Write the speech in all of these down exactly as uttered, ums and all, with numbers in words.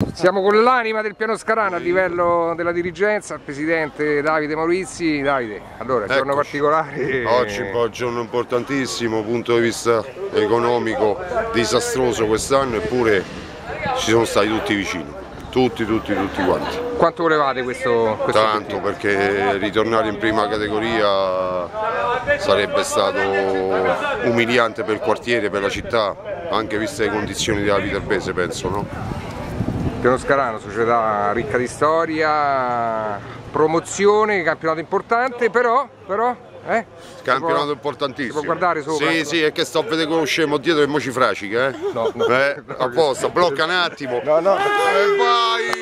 Siamo con l'anima del Piano Scarano a livello della dirigenza, il presidente Davide Maurizi. Davide, allora, giorno Eccoci. particolare. Oggi è un giorno importantissimo, punto di vista economico, disastroso quest'anno, eppure ci sono stati tutti vicini, tutti, tutti, tutti quanti. Quanto volevate questo, questo Tanto, obiettivo? perché ritornare in prima categoria sarebbe stato umiliante per il quartiere, per la città, anche viste le condizioni della Viterbese, penso, no? Piano Scarano, società ricca di storia, promozione, campionato importante, però, però eh? Campionato può, importantissimo. Si può guardare sopra? Sì, sì, è che sto a vedere quello scemo dietro e mo ci fracica, eh? No, no. Eh, apposta, blocca un attimo. No, no. E vai!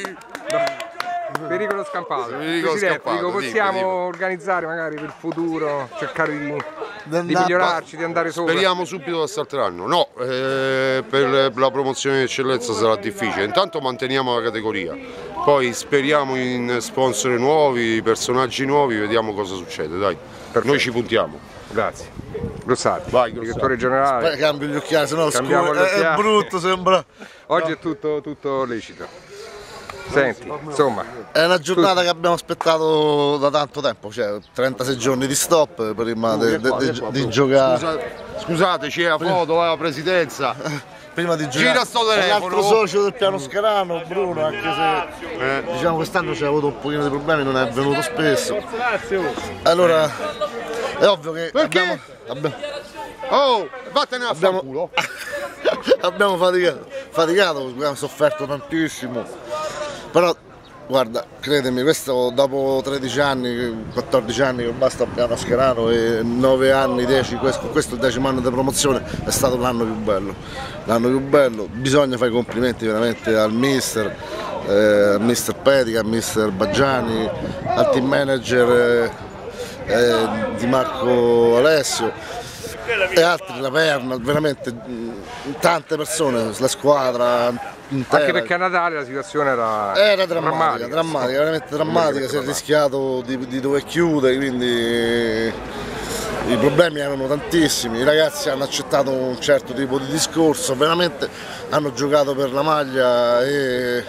Pericolo scampato. Pericolo Presidente, scampato, dico, possiamo dico, dico. organizzare magari per il futuro, cercare di, di andare- migliorarci, di andare sopra? Speriamo subito da salteranno. No, eh, per la promozione di eccellenza sarà difficile. Intanto manteniamo la categoria. Poi speriamo in sponsor nuovi, personaggi nuovi, vediamo cosa succede, dai. Perfetto. Noi ci puntiamo. Grazie. Grossati, Vai, Grossati. direttore generale. Cambio gli occhiali, sennò Cambiamo scuro, gli è, è occhiali. brutto, sembra. Oggi è tutto, tutto lecito. Senti, insomma, È una giornata che abbiamo aspettato da tanto tempo, cioè trentasei giorni di stop prima di, di- di- di giocare. Scusate, scusate, c'è la foto, la presidenza. Prima di giocare. Gira sto telefono. L'altro socio del Piano Scarano, Bruno, anche se Eh. diciamo quest'anno c'è avuto un pochino di problemi, non è venuto spesso. Allora è ovvio che Perché? abbiamo, abbiamo, Oh, vattene a Abbiamo- fanculo. abbiamo faticato, faticato, abbiamo sofferto tantissimo. Però guarda, credimi, questo dopo tredici anni, quattordici anni che basta al Piano Scarano e nove anni, dieci, questo, questo è il decimo anno di promozione, è stato l'anno più bello. L'anno più bello, bisogna fare i complimenti veramente al mister, eh, al mister Pedica, al mister Baggiani, al team manager eh, eh, di Marco Alessio e altri, la Perna, veramente mh, tante persone, la squadra intera. anche perché a Natale la situazione era, Era drammatica, drammatica, drammatica, veramente drammatica, si è rischiato di, di dover chiudere, quindi i problemi erano tantissimi, i ragazzi hanno accettato un certo tipo di discorso, veramente hanno giocato per la maglia e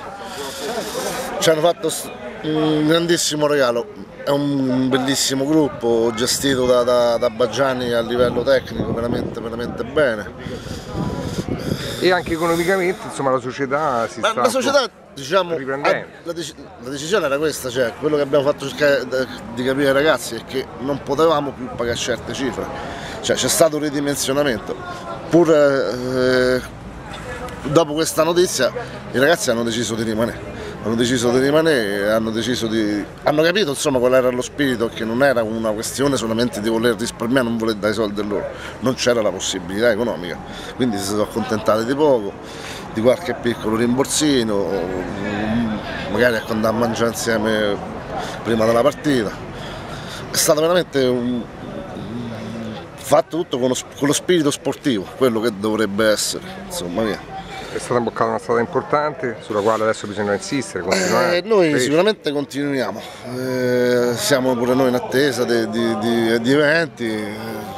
ci hanno fatto un grandissimo regalo. È un bellissimo gruppo gestito da, da, da Baggiani a livello tecnico, veramente, veramente bene. e anche economicamente, insomma, la società si Ma sta la società, diciamo, riprendendo. ha- la, dec- la decisione era questa, cioè quello che abbiamo fatto cercare da- di capire ai ragazzi è che non potevamo più pagare certe cifre, cioè c'è stato un ridimensionamento. Pur eh, dopo questa notizia i ragazzi hanno deciso di rimanere. Hanno deciso di rimanere, hanno deciso di. hanno capito insomma qual era lo spirito, che non era una questione solamente di voler risparmiare, non voler dare i soldi a loro, non c'era la possibilità economica, quindi si sono accontentati di poco, di qualche piccolo rimborsino, magari ecco, andare a mangiare insieme prima della partita. È stato veramente un. fatto tutto con lo, con lo spirito sportivo, quello che dovrebbe essere, insomma via. È stata imboccata una strada importante sulla quale adesso bisogna insistere, continuare. Eh, noi crescere. sicuramente continuiamo, eh, siamo pure noi in attesa di, di- di- di eventi, eh,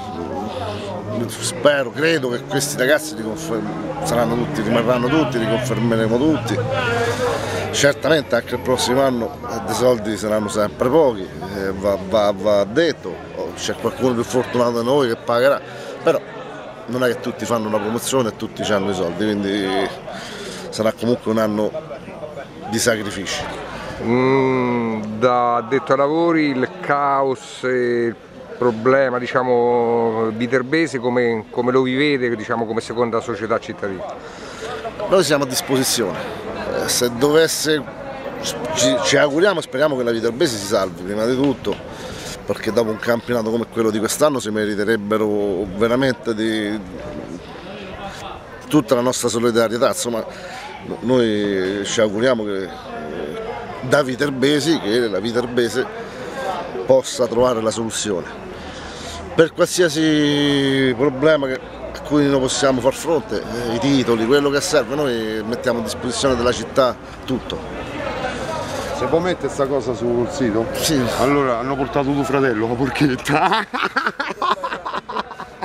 spero, credo che questi ragazzi li conferm- saranno tutti, rimarranno tutti, li confermeremo tutti. Certamente anche il prossimo anno eh, dei soldi saranno sempre pochi, eh, va, va- va detto, oh, c'è qualcuno più fortunato di noi che pagherà, però non è che tutti fanno una promozione e tutti hanno i soldi, quindi sarà comunque un anno di sacrifici. Mm, da addetto ai lavori, il caos e il problema, diciamo, viterbese come, come lo vivete, diciamo, come seconda società cittadina? Noi siamo a disposizione, eh, se dovesse, ci, ci auguriamo e speriamo che la Viterbese si salvi prima di tutto, perché dopo un campionato come quello di quest'anno si meriterebbero veramente di tutta la nostra solidarietà, insomma noi ci auguriamo che eh, da Viterbesi, che la Viterbese possa trovare la soluzione per qualsiasi problema che, a cui noi possiamo far fronte, eh, i titoli, quello che serve, noi mettiamo a disposizione della città tutto. Se può mettere sta cosa sul sito? Sì. Allora hanno portato tuo fratello, la porchetta.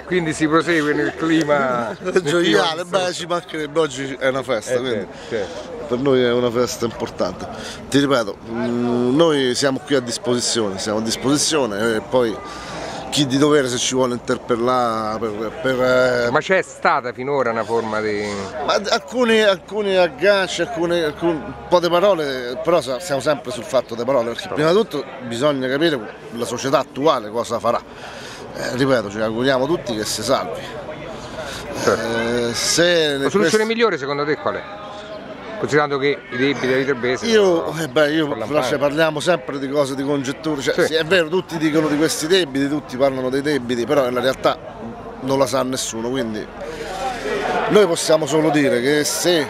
quindi si prosegue nel clima gioiale. Beh, ci mancherebbe, oggi è una festa, eh, quindi certo. Per noi è una festa importante. Ti ripeto, noi siamo qui a disposizione, siamo a disposizione e poi chi di dovere se ci vuole interpellare per, per, ma c'è stata finora una forma di... Ma alcuni, alcuni agganci, alcune, alcune, un po' di parole, però siamo sempre sul fatto delle parole, perché prima di tutto bisogna capire la società attuale cosa farà. Eh, ripeto, ci auguriamo tutti che si salvi. Certo. Eh, se la soluzione questo... migliore secondo te qual è? Considerando che i debiti della Viterbese io, eh beh, io però cioè, parliamo sempre di cose di congetture, cioè, sì. Sì, è vero, tutti dicono di questi debiti, tutti parlano dei debiti, però nella realtà non la sa nessuno, quindi noi possiamo solo dire che se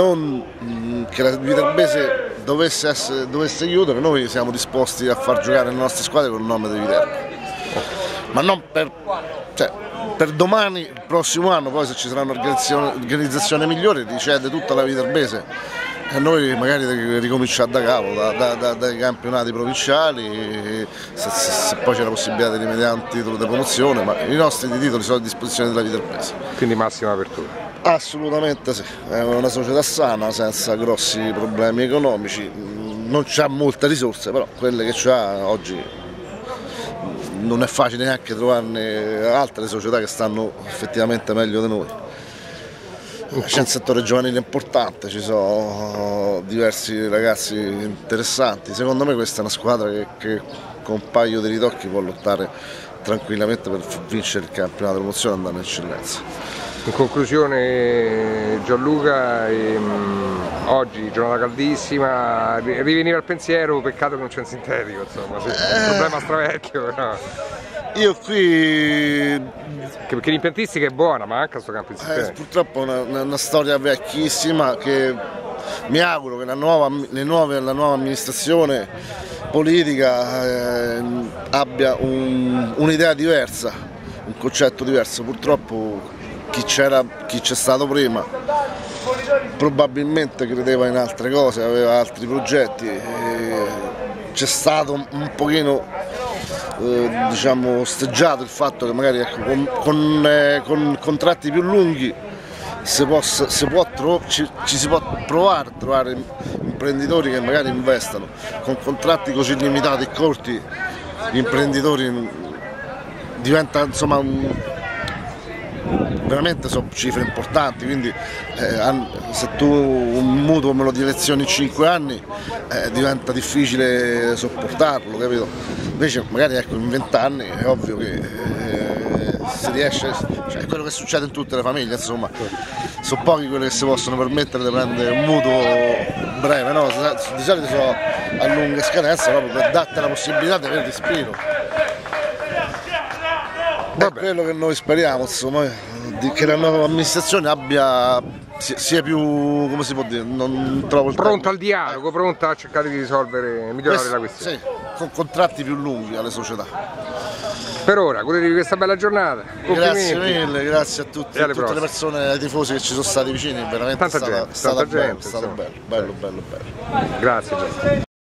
non che la Viterbese dovesse, essere, dovesse chiudere, noi siamo disposti a far giocare le nostre squadre con il nome di Viterbo, ma non per, cioè, per domani, il prossimo anno, poi se ci sarà un'organizzazione migliore ricede tutta la Viterbese e noi magari ricominciare da capo, da, da, da, dai campionati provinciali, se, se, se poi c'è la possibilità di rimediare un titolo di promozione, ma i nostri titoli sono a disposizione della Viterbese. Quindi massima apertura? Assolutamente sì, è una società sana, senza grossi problemi economici, non c'ha molte risorse, però quelle che c'ha oggi non è facile neanche trovarne altre società che stanno effettivamente meglio di noi. C'è un settore giovanile importante, ci sono diversi ragazzi interessanti, secondo me questa è una squadra che, che con un paio di ritocchi può lottare tranquillamente per vincere il campionato di promozione e andare in eccellenza. In conclusione Gianluca, ehm, oggi giornata caldissima, rivenire al pensiero, peccato che non c'è un sintetico, insomma, sì, è un problema stravecchio però. Io qui... Perché l'impiantistica è buona, ma anche sto campo in eh, purtroppo è una, una, una storia vecchissima che mi auguro che la nuova, le nuove, la nuova amministrazione politica eh, abbia un, un'idea diversa, un concetto diverso. Purtroppo chi c'era, chi c'è stato prima probabilmente credeva in altre cose, aveva altri progetti, c'è stato un pochino eh, diciamo osteggiato il fatto che magari ecco, con, con, eh, con contratti più lunghi si può, si può tro, ci, ci si può provare a trovare imprenditori che magari investano. Con contratti così limitati e corti gli imprenditori diventa insomma un, veramente sono cifre importanti, quindi eh, se tu un mutuo me lo dilezioni in cinque anni eh, diventa difficile sopportarlo, capito? Invece magari ecco, in venti anni è ovvio che eh, si riesce, cioè, è quello che succede in tutte le famiglie, insomma, sono pochi quelli che si possono permettere di prendere un mutuo breve, no? Di solito sono a lunga scadenza proprio per darti la possibilità di avere respiro. È quello che noi speriamo, insomma, che la nuova amministrazione abbia, sia più, come si può dire, non trovo il pronta al dialogo, pronta a cercare di risolvere, migliorare Questo, la questione. Sì, con contratti più lunghi alle società. Per ora, godetevi questa bella giornata. Grazie mille, grazie a tutti, a tutte prossime. le persone, ai tifosi che ci sono stati vicini, veramente tanta è stata, gente, stata tanta bello, gente, è stato bello, bello, bello, bello. Grazie.